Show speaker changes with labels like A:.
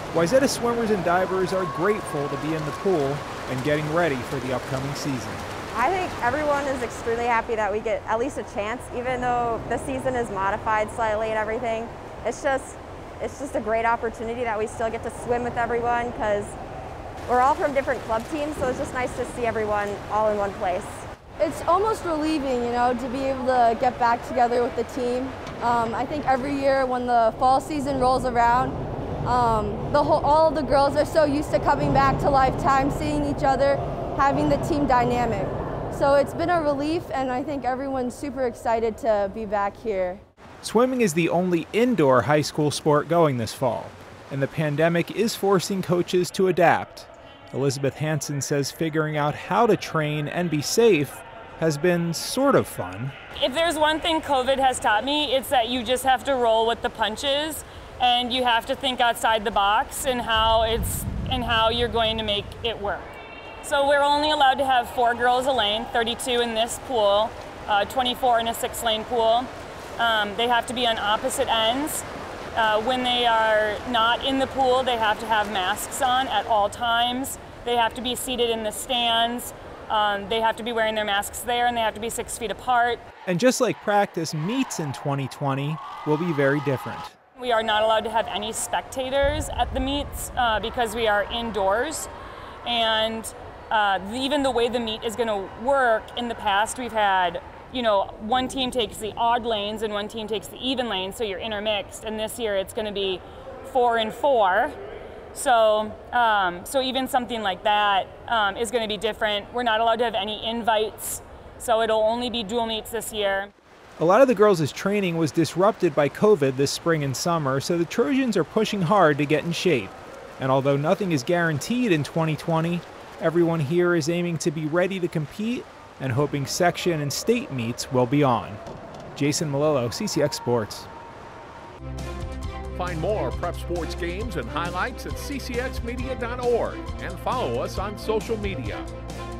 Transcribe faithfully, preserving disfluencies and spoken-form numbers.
A: Wayzata swimmers and divers are grateful to be in the pool and getting ready for the upcoming season.
B: I think everyone is extremely happy that we get at least a chance, even though the season is modified slightly and everything. It's just, it's just a great opportunity that we still get to swim with everyone because we're all from different club teams, so it's just nice to see everyone all in one place.
C: It's almost relieving, you know, to be able to get back together with the team. Um, I think every year when the fall season rolls around, um, the whole, all of the girls are so used to coming back to Lifetime, seeing each other, having the team dynamic. So it's been a relief, and I think everyone's super excited to be back here.
A: Swimming is the only indoor high school sport going this fall, and the pandemic is forcing coaches to adapt. Elizabeth Hansen says figuring out how to train and be safe has been sort of fun.
D: If there's one thing COVID has taught me, it's that you just have to roll with the punches and you have to think outside the box and how it's and how you're going to make it work. So we're only allowed to have four girls a lane, thirty-two in this pool, uh, twenty-four in a six lane pool. Um, they have to be on opposite ends. Uh, when they are not in the pool, they have to have masks on at all times. They have to be seated in the stands. Um, they have to be wearing their masks there, and they have to be six feet apart.
A: And just like practice, meets in twenty twenty will be very different.
D: We are not allowed to have any spectators at the meets uh, because we are indoors. And uh, even the way the meet is going to work, in the past we've had, you know, one team takes the odd lanes and one team takes the even lanes, so you're intermixed. And this year it's going to be four and four. So, um, so even something like that um, is going to be different. We're not allowed to have any invites, so it'll only be dual meets this year.
A: A lot of the girls' training was disrupted by COVID this spring and summer, so the Trojans are pushing hard to get in shape. And although nothing is guaranteed in twenty twenty, everyone here is aiming to be ready to compete and hoping section and state meets will be on. Jason Malillo, C C X Sports.
E: Find more prep sports games and highlights at c c x media dot org and follow us on social media.